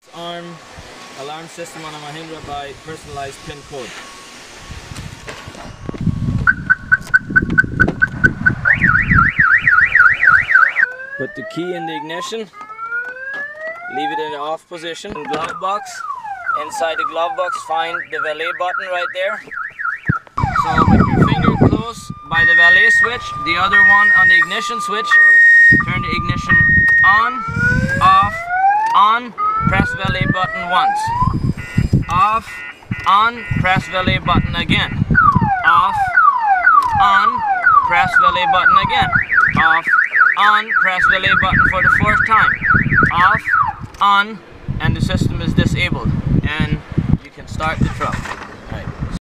Disarm alarm system on a Mahindra by personalized pin code. Put the key in the ignition, leave it in the off position. Glove box. Inside the glove box, find the valet button right there. So with your finger close by the valet switch, the other one on the ignition switch, turn the ignition on, off, on, press valet button once. Off, on, press valet button again. Off, on, press valet button again. Off, on, press valet button for the fourth time. Off, on, and the system is disabled. And you can start the truck.